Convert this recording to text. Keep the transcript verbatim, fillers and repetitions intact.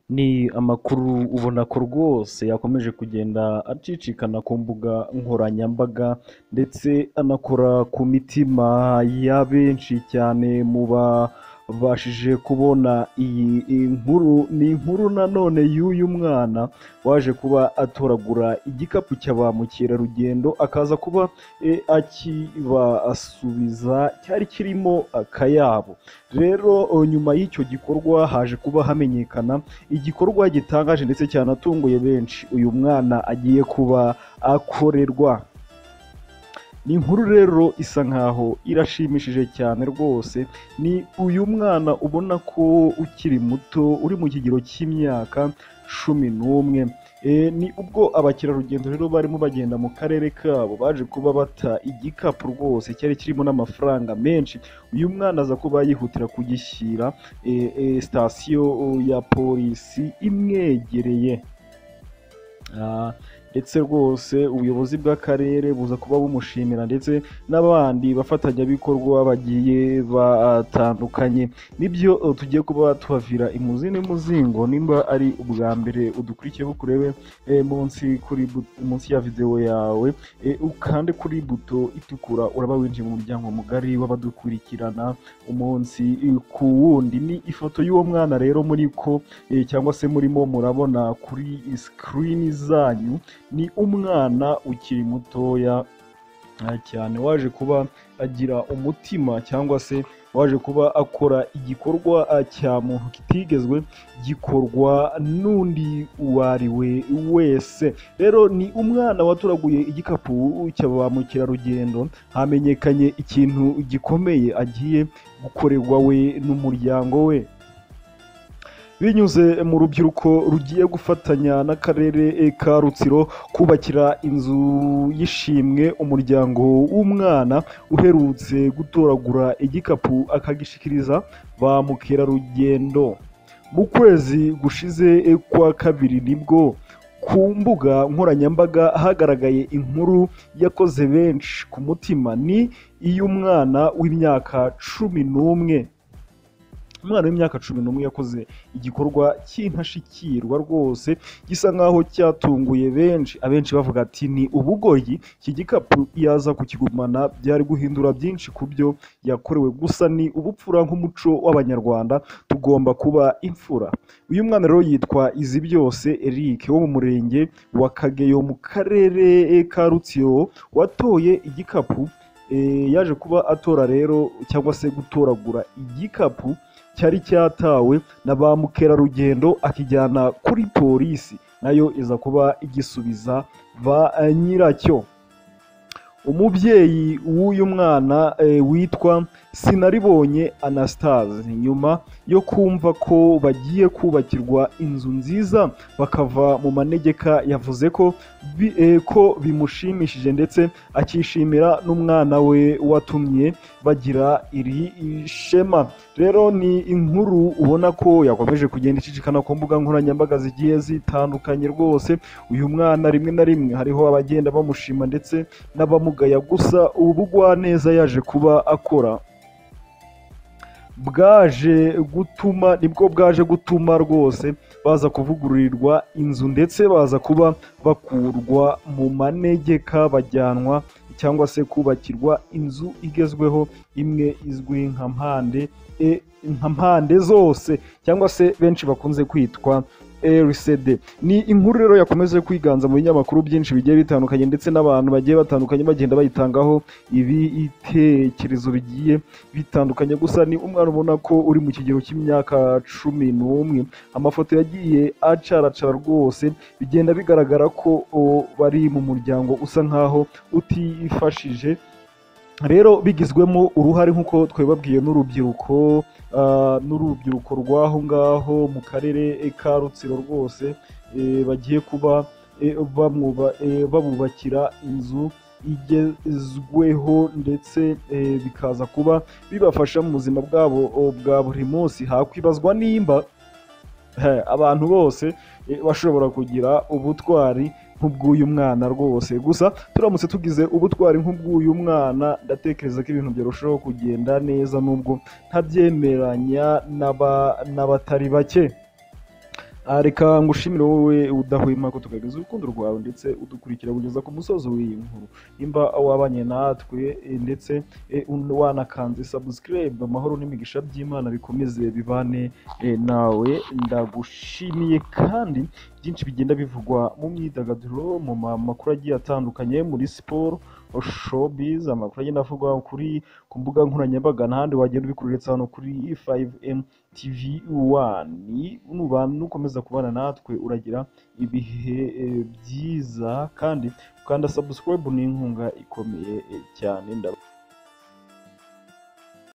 Ni amakuru ubona ko rwose yakomeje kugenda acicikana ku mbuga nkoranyambaga ndetse anakora ku mitima ya benshi cyane mu babashije kubona iyi nkuru. Ni inkuru nanone y'uyu mwana waje kuba atoragura igikapu cya ba mukerarugendo akaza kuba e, akibasubiza cyari kirimo akayabo. Rero nyuma y'icyo gikorwa haje kuba hamenyekana igikorwa gitangaje ndetse cyanatunguye benshi uyu mwana agiye kuba akorerwa. Ni inkuru rero isa nkaho irashimishije cyane rwose. Ni uyu mwana ubona ko ukiri muto uri mu kigero cy'imyaka cumi n'umwe. E, ni ubwo abakerarugendo rero barimo bagenda mu karere kabo baje kuba bata igikapu rwose cyari kirimo n'amafaranga menshi. Uyu mwana aza kuba yihutira kugishyira e, e, sitasiyo ya polisi imwegereye. Ah, ndetse rwose ubuyobozi bw'akarere buza kuba bumushimira ndetse n'abandi bafatanyabikorwa bagiye batandukanye. Nibyo tugiye kuba tubavira imuzi n'umuzingo. Nimba ari ubwa mbere udukurikiye bukurebe e, munsi kuri munsi ya video yawe e, ukande kuri buto itukura uraba winjiye mu muryango mugari w'abadukurikirana umunsi ku wundi. Ni ifoto y'uwo mwana rero muri ko e, cyangwa se murimo murabona kuri screen zanyu. Ni umwana ukiri mutoya cyane waje kuba agira umutima cyangwa se waje kuba akora igikorwa cya muntu kitigezwe gikorwa n'undi uwo ari we wese. Rero ni umwana waturaguye igikapu cya ba mukerarugendo. Hamenyekanye ikintu gikomeye agiye gukorerwa we n'umuryango we binyuze mu rubyiruko rugiye gufatanya n'akarere ka Rutsiro kubakira inzu y'ishimwe umuryango w'umwana uherutse gutoragura igikapu akagishikiriza ba mukerarugendo. Mu kwezi gushize kwa kabiri nibwo ku mbuga nkoranyambaga hagaragaye inkuru yakoze benshi ku mutima. Ni iy'umwana w'imyaka cumi n'umwe. Umwana w'imyaka cumi n'umwe yakoze igikorwa cy'intashikirwa rwose gisa nkaho cyatunguye benshi. Abenshi bavuga ati ni ubugoryi, iki gikapu yaza kukigumana byari guhindura byinshi ku byo yakorewe. Gusa ni ubupfura nk'umuco w'abanyarwanda, tugomba kuba imfura. Uyu mwana rero yitwa Izibyose Eric wo mu murenge wa Kageyo mu karere ka Rutsiro watoye igikapu. E, yaje kuba atora rero cyangwa se gutoragura igikapu cyari cyatawe na ba mukerarugendo akijyana kuri polisi, nayo iza kuba igisubiza ba nyiracyo. Umubyeyi w'uyu mwana e, witwa Sinaribonye Anastase, nyuma yo kumva ko bagiye kubakirwa inzu nziza bakava mu manegeka, yavuze ko bi, e, ko bimushimishije ndetse akishimira n'umwana we watumye bagira iri shema. Rero ni inkuru ubona ko yakomeje kugenda icicikana ku mbuga nkoranyambaga zigiye zitandukanye rwose. Uyu mwana rimwe na rimwe hariho abagenda bamushima ndetse n'abamugaya, gusa ubugwaneza yaje kuba akora bwaje gutuma nibwo bwaje gutuma rwose baza kuvugururirwa inzu ndetse baza kuba bakurwa mu manegeka bajyanwa cyangwa se kubakirwa inzu igezweho imwe izwi nka mpande e, nka mpande zose cyangwa se benshi bakunze kwitwa L C D. Ni inkuru rero yakomeje kwiganza mu binyamakuru byinshi bigiye bitandukanye ndetse n'abantu bagiye batandukanye bagenda bayitangaho ibitekerezo bigiye bitandukanye. Gusa ni umwana ubona ko uri mu kigero cy'imyaka cumi n'umwe. Amafoto yagiye acaracara rwose bigenda bigaragara ko o, bari mu muryango usa nkaho utifashije. Rero bigizwemo uruhare nk'uko twebabwiye n'urubyiruko uh, n'urubyiruko rw'aho ngaho mu karere ka Rutsiro rwose e, bagiye kuba e, bamwuba, e, babubakira inzu igezweho ndetse e, bikaza kuba bibafasha mu buzima bwabo bwa buri munsi. Hakwibazwa nimba he, abantu bose e, bashobora kugira ubutwari nk'ubw'uyu mwana rwose. Gusa turamutse tugize ubutwari nk'ubw'uyu mwana ndatekereza ko ibintu byarushaho kugenda neza nubwo ntabyemeranya n'abatari bake. Ah, reka ngushimire wowe udahwema ko tugaragaza urukundo rwawe ndetse udukurikira kugeza ku musozo w'iyi nkuru. Nimba wabanye natwe eh, ndetse eh, un- wanakanze subscribe, amahoro n'imigisha by'Imana bikomeze bibane eh, nawe. Ndagushimiye kandi byinshi bigenda bivugwa mu myidagaduro, mu ma- makuru agiye atandukanye, muri siporo, showbiz, amakuru agenda avugwa kuri ku mbuga nkoranyambaga n'ahandi wagenda ubikururetse hano kuri five M T V one. Nuba nukomeza kubana natwe uragira ibihe eh, byiza kandi ukanda subscribe ni inkunga ikomeye eh, cyane. Ndaba